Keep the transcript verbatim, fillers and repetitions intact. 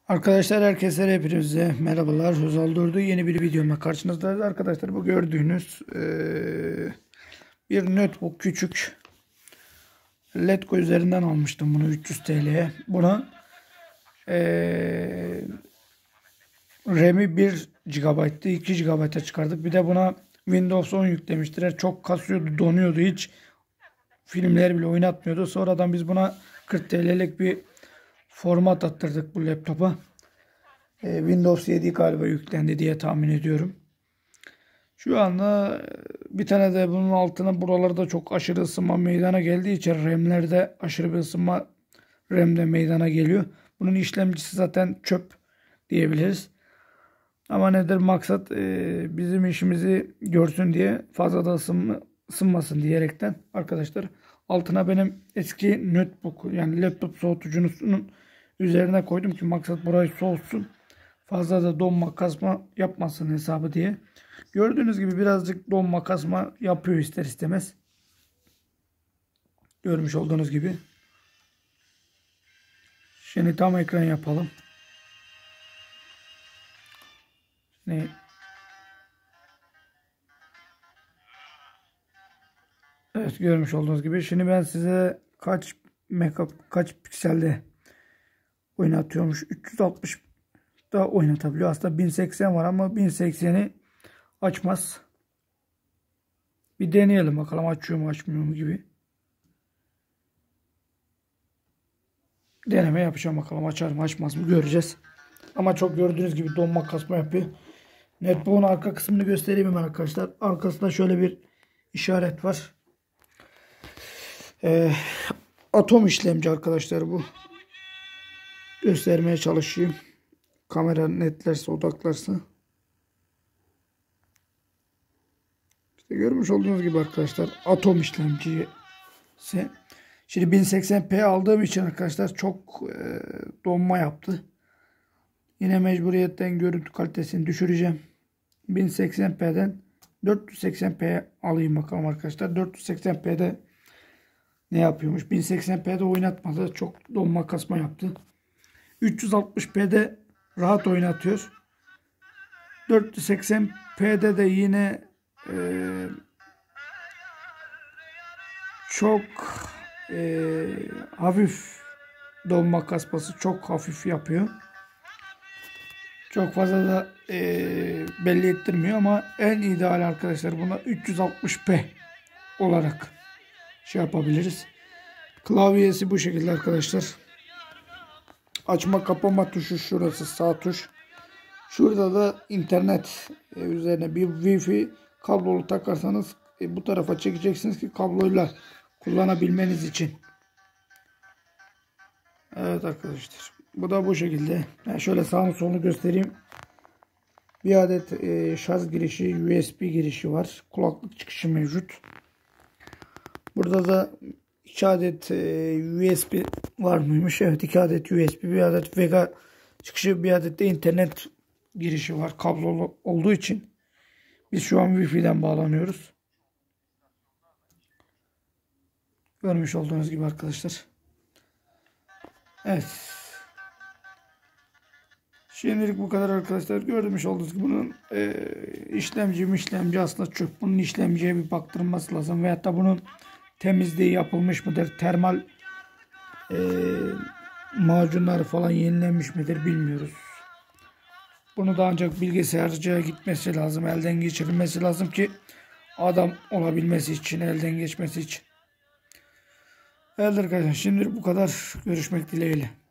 Arkadaşlar herkese hepinize merhabalar. Özal Durdu yeni bir videomla karşınızdayız. Arkadaşlar bu gördüğünüz eee, bir notebook küçük. Letgo üzerinden almıştım bunu üç yüz T L'ye. Buna eee RAM'i bir gigabayttı, iki gigabayta çıkardık. Bir de buna Windows on yüklemiştiler. Çok kasıyordu, donuyordu, hiç filmleri bile oynatmıyordu. Sonradan biz buna kırk T L'lik bir format attırdık bu laptopa. E, Windows yedi galiba yüklendi diye tahmin ediyorum. Şu anda bir tane de bunun altına buralarda çok aşırı ısınma meydana geldiği için RAM'lerde aşırı bir ısınma RAM'de meydana geliyor. Bunun işlemcisi zaten çöp diyebiliriz. Ama nedir maksat e, bizim işimizi görsün diye fazla da ısınma, ısınmasın diyerekten arkadaşlar altına benim eski notebook yani laptop soğutucunun üzerine koydum ki maksat burayı soğutsun. Fazla da donma kasma yapmasın hesabı diye. Gördüğünüz gibi birazcık donma kasma yapıyor ister istemez. Görmüş olduğunuz gibi. Şimdi tam ekran yapalım. Şimdi evet, görmüş olduğunuz gibi. Şimdi ben size kaç mega kaç pikselde oynatıyormuş. üç yüz altmış da oynatabiliyor. Aslında bin seksen var ama bin sekseni açmaz. Bir deneyelim bakalım açıyor mu açmıyor mu gibi. Deneme yapacağım bakalım açar mı açmaz mı göreceğiz. Ama çok gördüğünüz gibi donma kasma yapıyor. Netbook'un arka kısmını göstereyim hemen arkadaşlar. Arkasında şöyle bir işaret var. Ee, atom işlemci arkadaşlar bu. Göstermeye çalışayım. Kamera netlerse odaklarsa. İşte görmüş olduğunuz gibi arkadaşlar atom işlemcisi. Şimdi bin seksen p aldığım için arkadaşlar çok e, donma yaptı. Yine mecburiyetten görüntü kalitesini düşüreceğim. bin seksen p'den dört yüz seksen p alayım bakalım arkadaşlar. dört yüz seksen p'de ne yapıyormuş? bin seksen p'de oynatmadı. Çok donma kasma yaptı. üç yüz altmış p'de rahat oynatıyor. dört yüz seksen p'de de yine e, çok e, hafif donma kasması çok hafif yapıyor. Çok fazla da e, belli ettirmiyor ama en ideal arkadaşlar buna üç yüz altmış p olarak şey yapabiliriz. Klavyesi bu şekilde arkadaşlar. Açma kapama tuşu şurası sağ tuş. Şurada da internet e, üzerine bir Wi-Fi kablolu takarsanız e, bu tarafa çekeceksiniz ki kabloyla kullanabilmeniz için. Evet arkadaşlar. Bu da bu şekilde. Yani şöyle sağını solunu göstereyim. Bir adet e, şarj girişi, U S B girişi var. Kulaklık çıkışı mevcut. Burada da iki adet e, U S B var mıymış? Evet, iki adet U S B, bir adet Vega çıkışı, bir adet de internet girişi var. Kablolu olduğu için biz şu an Wi-Fi'den bağlanıyoruz. Görmüş olduğunuz gibi arkadaşlar. Evet. Şimdilik bu kadar arkadaşlar. Görmüş olduğunuz gibi bunun e, işlemci işlemci aslında çöp. Bunun işlemciye bir baktırılması lazım. Veyahut da bunun temizliği yapılmış mıdır? Termal e, macunları falan yenilenmiş midir bilmiyoruz. Bunu da ancak bilgisayarcıya gitmesi lazım. Elden geçirilmesi lazım ki adam olabilmesi için, elden geçmesi için. Evet arkadaşlar, şimdilik bu kadar. Görüşmek dileğiyle.